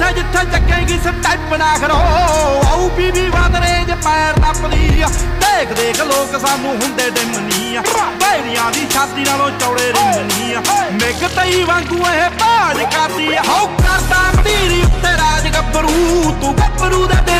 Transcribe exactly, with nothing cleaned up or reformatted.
ਜਿੱਥੇ ਜਿੱਥੇ ਚੱਕੇਗੀ ਸਟੈਪ ਨਾ ਖੜੋ ਆਊ ਬੀਬੀ ਵੱਧ ਰੇਂਜ ਪੈਰ ਨੱਪਦੀ ਆ ਦੇਖ ਦੇਖ ਲੋਕ ਸਾਨੂੰ ਹੁੰਦੇ ਡਿਮਨੀ ਆ ਬੈਰੀਆਂ ਦੀ ਛਾਤੀ ਨਾਲੋਂ ਚੌੜੇ ਰਿੰਗਨੀ ਆ ਮਿੱਗ ਤਈ ਵਾਂਗੂ ਇਹ ਬਾਜ ਕਰਦੀ ਆ ਹਉ ਕਰਦਾ ਮਡੀਰੀ ਉੱਤੇ ਰਾਜ ਗੱਭਰੂ ਤੂੰ ਗੱਭਰੂ ਦੇ